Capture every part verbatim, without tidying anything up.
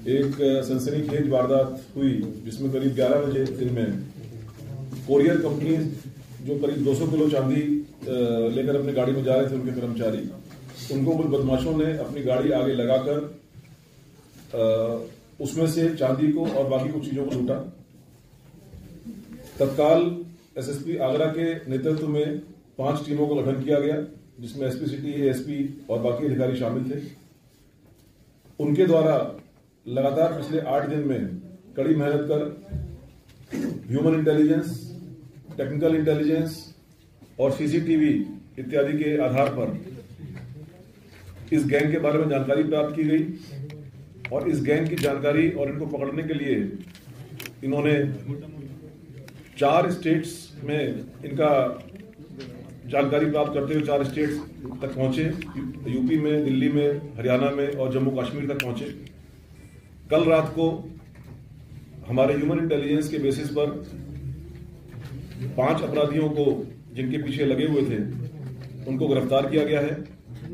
एक सनसनीखेज वारदात हुई जिसमें करीब ग्यारह बजे दिन में कोरियर कंपनी जो करीब दो सौ किलो चांदी लेकर अपनी गाड़ी में जा रहे थे उनके कर्मचारी, उनको कुछ बदमाशों ने अपनी गाड़ी आगे लगाकर उसमें से चांदी को और बाकी कुछ चीजों को लूटा। तत्काल एसएसपी आगरा के नेतृत्व में पांच टीमों का गठन किया गया, जिसमें एसपी सिटी, एएसपी और बाकी अधिकारी शामिल थे। उनके द्वारा लगातार पिछले आठ दिन में कड़ी मेहनत कर ह्यूमन इंटेलिजेंस, टेक्निकल इंटेलिजेंस और सीसीटीवी इत्यादि के आधार पर इस गैंग के बारे में जानकारी प्राप्त की गई और इस गैंग की जानकारी और इनको पकड़ने के लिए इन्होंने चार स्टेट्स में इनका जानकारी प्राप्त करते हुए चार स्टेट्स तक पहुंचे। यूपी में, दिल्ली में, हरियाणा में और जम्मू कश्मीर तक पहुंचे। कल रात को हमारे ह्यूमन इंटेलिजेंस के बेसिस पर पांच अपराधियों को जिनके पीछे लगे हुए थे उनको गिरफ्तार किया गया है।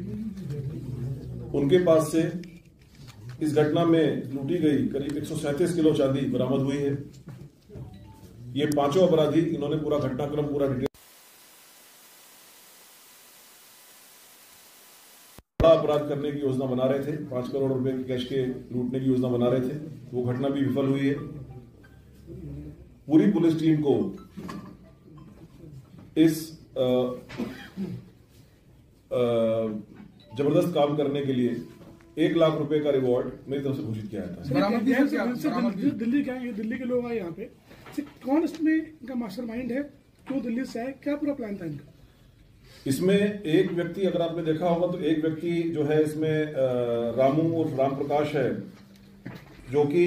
उनके पास से इस घटना में लूटी गई करीब एक सौ सैंतीस किलो चांदी बरामद हुई है। ये पांचों अपराधी इन्होंने पूरा घटनाक्रम पूरा डिटेल बड़ा अपराध करने की योजना बना रहे थे। पांच करोड़ रुपए के कैश के लूटने की योजना बना रहे थे। वो घटना भी विफल हुई है। पूरी पुलिस टीम को इस आ, आ, जबरदस्त काम करने के लिए एक लाख रुपए का रिवॉर्ड मेरी तरफ से घोषित किया जाता है। दिल्ली क्या है, दिल्ली के लोग आए यहाँ पे, कौन इसमें इनका मास्टरमाइंड है, क्यों दिल्ली से आए, क्या पूरा प्लान था इनका? इसमें एक व्यक्ति, अगर आपने देखा होगा तो एक व्यक्ति जो है इसमें रामू और राम प्रकाश है, जो कि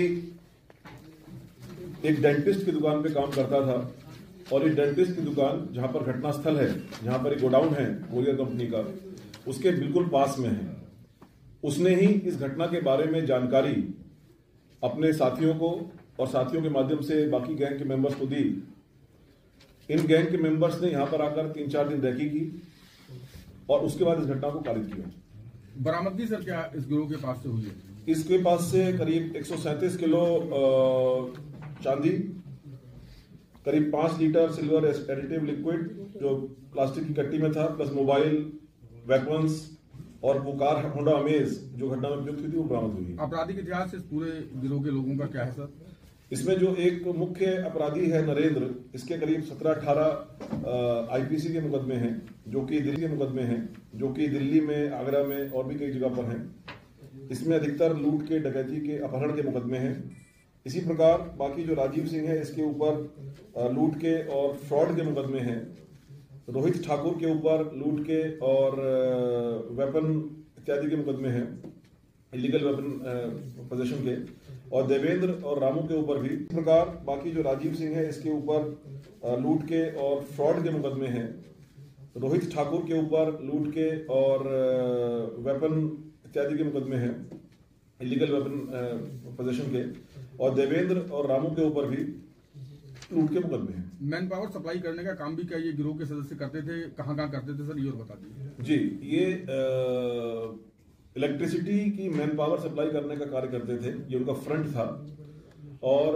एक डेंटिस्ट की दुकान पे काम करता था और इस डेंटिस्ट की दुकान जहां पर घटना स्थल है, जहां पर एक गोडाउन है कोरियर कंपनी का, उसके बिल्कुल पास में है। उसने ही इस घटना के बारे में जानकारी अपने साथियों को और साथियों के माध्यम से बाकी गैंग के मेंबर्स को दी। इन गैंग के मेंबर्स ने यहां पर आकर तीन चार दिन रैकी की और उसके बाद इस घटना को कारित किया। बरामदगी सर क्या इस गिरोह के पास से हुई है? इसके पास से करीब एक सौ सैंतीस किलो चांदी, करीब पांच लीटर सिल्वर एडिटिव लिक्विड जो प्लास्टिक की कट्टी में था, प्लस मोबाइल, वेपन्स और वो कार होंडा अमेज जो घटना में उपयुक्त हुई थी वो बरामद हुई। आपराधिक इतिहास इस पूरे गिरोह के लोगों का क्या है सर? इसमें जो एक मुख्य अपराधी है नरेंद्र, इसके करीब सत्रह अठारह आईपीसी के मुकदमे हैं, जो कि दिल्ली के मुकदमे हैं, जो कि दिल्ली में, आगरा में और भी कई जगह पर हैं। इसमें अधिकतर लूट के, डकैती के, अपहरण के मुकदमे हैं। इसी प्रकार बाकी जो राजीव सिंह है, इसके ऊपर लूट के और फ्रॉड के मुकदमे हैं। रोहित ठाकुर के ऊपर लूट के और वेपन इत्यादि के मुकदमे हैं, इलीगल वेपन पोजेशन के। और देवेंद्र और रामू के ऊपर भी इस प्रकार बाकी जो राजीव सिंह है, इसके ऊपर लूट के और फ्रॉड के मुकदमे हैं। रोहित ठाकुर के ऊपर लूट के और वेपन इत्यादि के मुकदमे हैं, इलीगल वेपन पोजेशन के। और देवेंद्र और रामू के ऊपर भी लूट के मुकदमे हैं। मैन पावर सप्लाई करने का काम भी क्या ये गिरोह के सदस्य करते थे? कहाँ कहाँ करते थे सर, ये और बता दीजिए। जी, ये इलेक्ट्रिसिटी की मैन पावर सप्लाई करने का कार्य करते थे। ये उनका फ्रंट था। और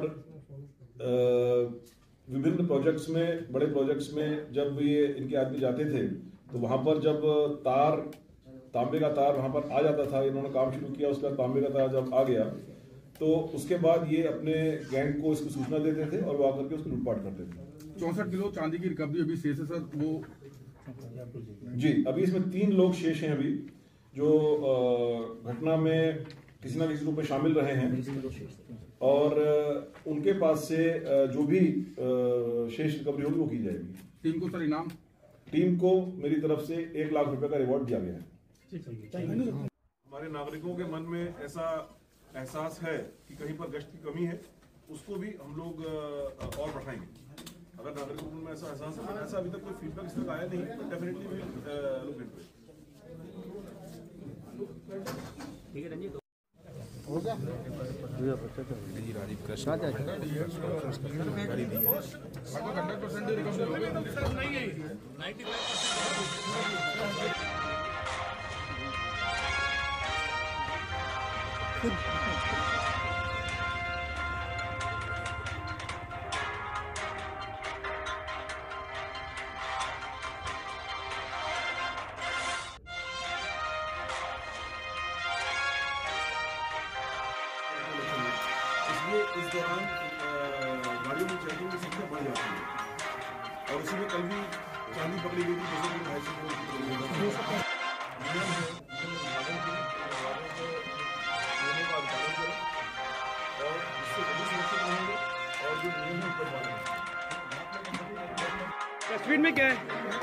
विभिन्न प्रोजेक्ट्स में, बड़े प्रोजेक्ट्स में जब ये इनके आदमी जाते थे तो वहां पर जब तार, तांबे का तार वहां पर आ जाता था, इन्होंने काम शुरू किया। उसके बाद तांबे का तार जब आ गया तो उसके बाद ये अपने गैंग को इसकी सूचना देते थे और वो आकर के उसको लूटपाट करते थे। चौसठ किलो चांदी की रिकवरी अभी शेष है सर, वो जी अभी इसमें तीन लोग शेष हैं अभी, जो घटना में किसी न किसी रूप में शामिल रहे हैं। और उनके पास से जो भी शेष रिकवरी होगी वो की जाएगी। टीम को सर इनाम? टीम को मेरी तरफ से एक लाख रुपए का रिवॉर्ड दिया गया है। हमारे नागरिकों के मन में ऐसा एहसास है कि कहीं पर गश्त की कमी है, उसको भी हम लोग और बढ़ाएंगे। अगर नागरिकों में ऐसा एहसास है, ऐसा अभी तक कोई फीडबैक इस तरह आया नहीं, तो definitely will look into it. ठीक है रंजीत, हो गया जी। राजीव कृष्ण गाड़ी दी है, हंड्रेड परसेंट नहीं है, नाइन्टी फाइव परसेंट इस दौरान गाड़ियों में चेकिंग की संख्या बढ़ जाती है और उसी में कल भी चांदी पकड़ी गई थी जैसे कि ढाई सौ करोड़ की और इससे सभी सुरक्षित रहेंगे और जो नियम है ऊपर बढ़ेंगे। डस्टबिन में क्या है?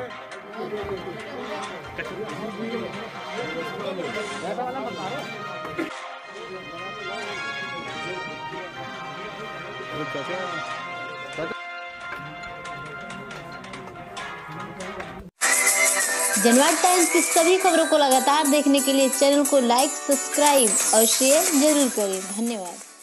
जनवाद टाइम्स की सभी खबरों को लगातार देखने के लिए चैनल को लाइक, सब्सक्राइब और शेयर जरूर करें। धन्यवाद।